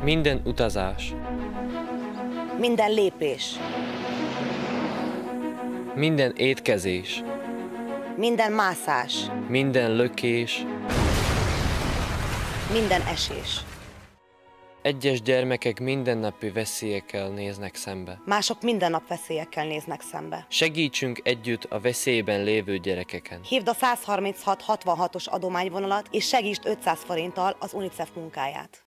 Minden utazás. Minden lépés. Minden étkezés. Minden mászás. Minden lökés. Minden esés. Egyes gyermekek mindennapi veszélyekkel néznek szembe. Mások minden nap veszélyekkel néznek szembe. Segítsünk együtt a veszélyben lévő gyerekeken. Hívd a 136 66-os adományvonalat és segítsd 500 forinttal az UNICEF munkáját.